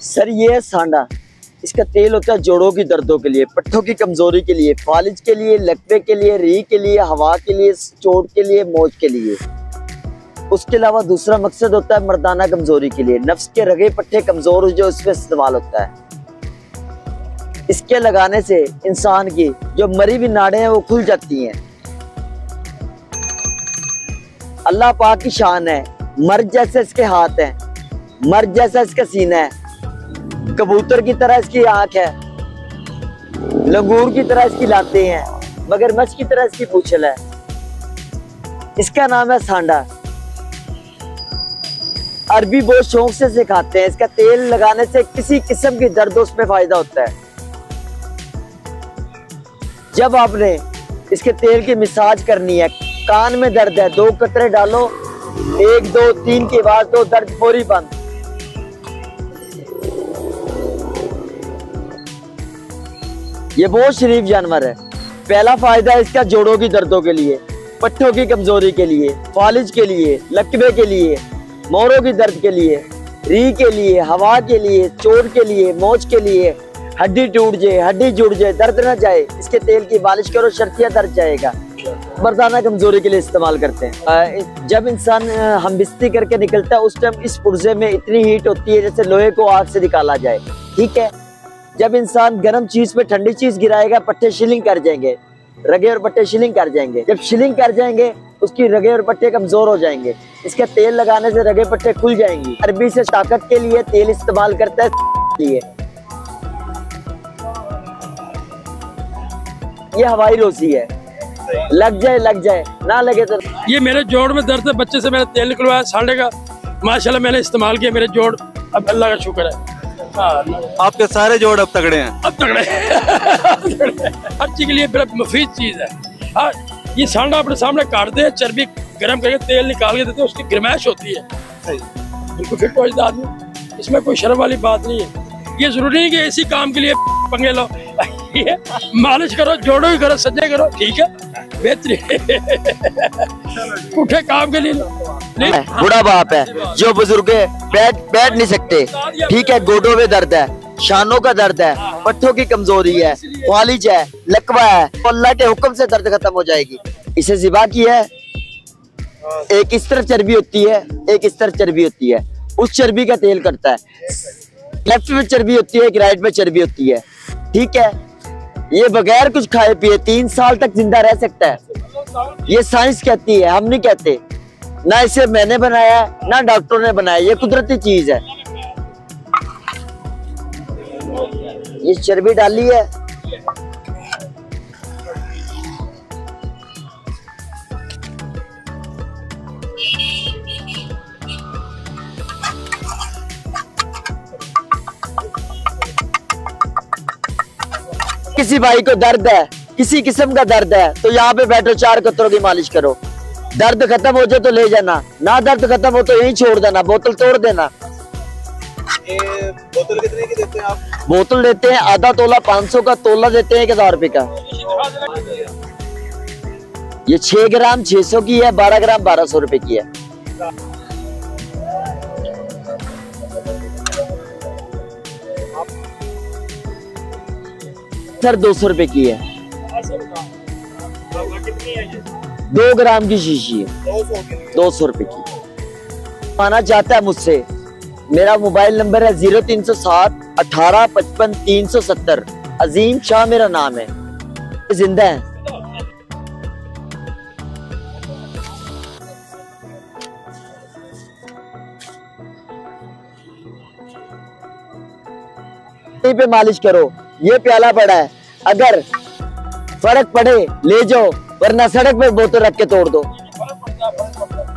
Sir ये है सांडा। इसका तेल होता है जोड़ों की दर्दों के लिए, पट्ठों की कमजोरी के लिए, फालिज के लिए, लकवे के लिए, री के लिए, हवा के लिए, चोट के लिए, मोच के लिए। उसके अलावा दूसरा मकसद होता है मर्दाना कमजोरी के लिए, नफ्स के रगे पट्टे कमजोर हो जो इसमें इस्तेमाल होता है। इसके लगाने से इंसान की जो मरी हुई नाड़ें हैं वो खुल जाती हैं। अल्लाह पाक की शान है, मर्द जैसे इसके हाथ हैं, मर्द जैसा इसका सीना है, कबूतर की तरह इसकी आंख है, लंगूर की तरह इसकी लातें हैं, मगरमच्छ की तरह इसकी पूंछल है। इसका नाम है सांडा। अरबी बहुत शौक से सिखाते हैं। इसका तेल लगाने से किसी किस्म की दर्द उसमें फायदा होता है। जब आपने इसके तेल की मसाज करनी है, कान में दर्द है, 2 कतरे डालो, 1 2 3 के बाद तो दर्द फौरी बंद। ये बहुत शरीफ जानवर है। पहला फायदा है इसका जोड़ों की दर्दों के लिए, पट्ठों की कमजोरी के लिए, फालिज के लिए, लकवे के लिए, मोरों की दर्द के लिए, री के लिए, हवा के लिए, चोट के लिए, मोच के लिए, हड्डी टूट जाए, हड्डी जुड़ जाए, दर्द न जाए, इसके तेल की मालिश करो, शर्तिया दर्द जाएगा। मर्दाना कमजोरी के लिए इस्तेमाल करते हैं। जब इंसान हमबिस्ती करके निकलता है उस टाइम इस पुर्जे में इतनी हीट होती है जैसे लोहे को आग से निकाला जाए। ठीक है, जब इंसान गर्म चीज पे ठंडी चीज गिराएगा पट्टे शिलिंग कर जाएंगे, रगे और पट्टे शिलिंग कर जाएंगे। जब शिलिंग कर जाएंगे उसकी रगे और पट्टे कमजोर हो जाएंगे। इसका तेल लगाने से रगे पट्टे खुल जाएंगी। अरबी से ताकत के लिए तेल इस्तेमाल करता है लिए। ये हवाई रोसी है, लग जाए ना लगे तो। ये मेरे जोड़ में दर्द है, बच्चे से मैंने तेल निकलवाया सांडे का, माशाल्लाह मैंने इस्तेमाल किया, मेरे जोड़ अब अल्लाह का शुक्र है। आपके सारे जोड़ अब तगड़े हैं। अब तगड़े हर चीज के लिए बड़ा मुफीद चीज है। हाँ, ये सांडा अपने सामने काट दे, चर्बी गर्म करके तेल निकाल के देते, उसकी गर्माइश होती है, बिल्कुल फिट हो जाता आदमी। इसमें कोई शर्म वाली बात नहीं है। ये जरूरी नहीं कि इसी काम के लिए पंगे लो। मालिश करो, जोड़ो ही करो, सज्जे करो, ठीक है, बेहतरीन। पुठे काम के लिए बूढ़ा बाप है, जो बुजुर्ग है, बैठ नहीं सकते, ठीक है, गोडों में दर्द है, शानों का दर्द है, पट्ठों की कमजोरी है, फालिज है, लकवा है, तो अल्लाह के हुक्म से दर्द खत्म हो जाएगी। इसे ज़िबा की है। एक इस तरह चर्बी होती है, एक इस तरह चर्बी होती है। उस चर्बी का तेल करता है। लेफ्ट में चर्बी होती है, एक राइट में चर्बी होती है। ठीक है, ये बगैर कुछ खाए पिए 3 साल तक जिंदा रह सकता है। ये साइंस कहती है, हम नहीं कहते। ना इसे मैंने बनाया ना डॉक्टरों ने बनाया, ये कुदरती चीज है। ये चर्बी डाली है, किसी भाई को दर्द है, किसी किस्म का दर्द है तो यहाँ पे बैठो, 4 कतरों की मालिश करो, दर्द खत्म हो जाए तो ले जाना, ना दर्द खत्म हो तो यहीं छोड़ देना, बोतल तोड़ देना। ये बोतल कितने की देते हैं आप? बोतल देते हैं आधा तोला 500 का, तोला देते हैं 1000 रुपए का। ये 6 ग्राम 600 की है, 12 ग्राम 1200 रुपए की है। सर 200 रुपए की है। 2 ग्राम की शीशी है, 200 रुपए की। आना चाहता है मुझसे, मेरा मोबाइल नंबर है 0307 18 55 370। अजीम शाह मेरा नाम है। जिंदा है। पे मालिश करो। ये प्याला पड़ा है, अगर फर्क पड़े ले जाओ, वरना सड़क पे बोतल रख के तोड़ दो।